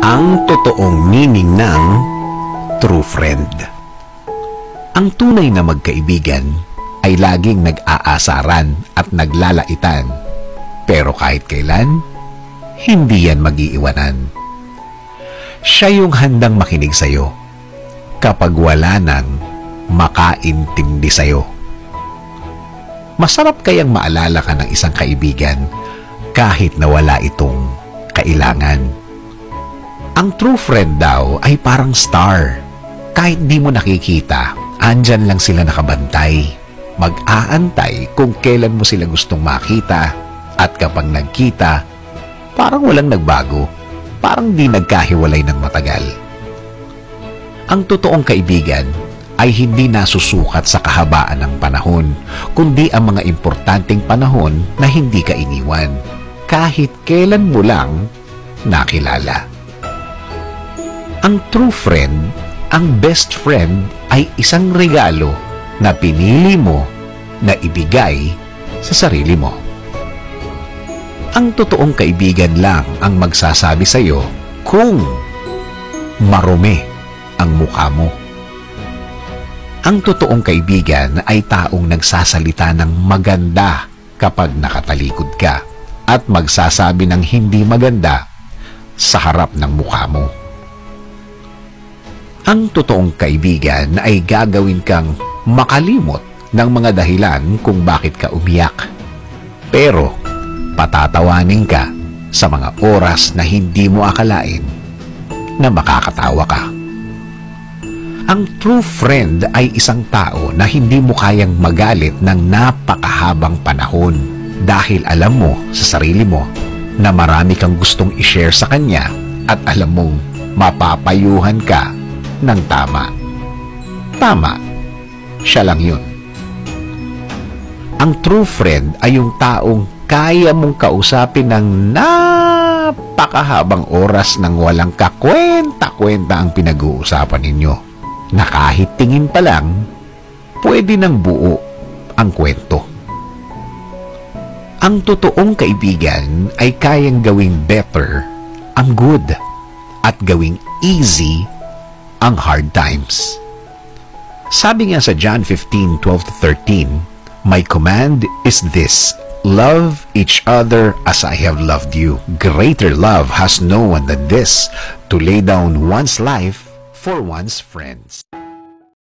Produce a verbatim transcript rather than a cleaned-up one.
Ang totoong meaning ng true friend. Ang tunay na magkaibigan ay laging nag-aasaran at naglalaitan. Pero kahit kailan, hindi yan mag-iiwanan. Siya yung handang makinig sa'yo kapag wala nang makaintindi sa'yo. Masarap kayang maalala ka ng isang kaibigan kahit na wala itong kailangan. Ang true friend daw ay parang star. Kahit di mo nakikita, andyan lang sila nakabantay. Mag-aantay kung kailan mo sila gustong makita. At kapag nagkita, parang walang nagbago. Parang di nagkahiwalay ng matagal. Ang totoong kaibigan ay hindi nasusukat sa kahabaan ng panahon, kundi ang mga importanteng panahon na hindi ka iniwan, kahit kailan mo lang nakilala. Ang true friend, ang best friend, ay isang regalo na pinili mo na ibigay sa sarili mo. Ang totoong kaibigan lang ang magsasabi sa iyo kung marumi ang mukha mo. Ang totoong kaibigan ay taong nagsasalita ng maganda kapag nakatalikod ka at magsasabi ng hindi maganda sa harap ng mukha mo. Ang totoong kaibigan ay gagawin kang makalimot ng mga dahilan kung bakit ka umiyak. Pero patatawanin ka sa mga oras na hindi mo akalain na makakatawa ka. Ang true friend ay isang tao na hindi mo kayang magalit ng napakahabang panahon dahil alam mo sa sarili mo na marami kang gustong i-share sa kanya at alam mong mapapayuhan ka ng tama. Tama, siya lang yun. Ang true friend ay yung taong kaya mong kausapin ng napakahabang oras nang walang kakwenta-kwenta ang pinag-uusapan ninyo, na kahit tingin pa lang, pwede nang buo ang kwento. Ang totoong kaibigan ay kayang gawing better ang good at gawing easy ang hard times. Sabi nga sa John fifteen twelve to thirteen, "My command is this, love each other as I have loved you. Greater love has no one than this, to lay down one's life for one's friends."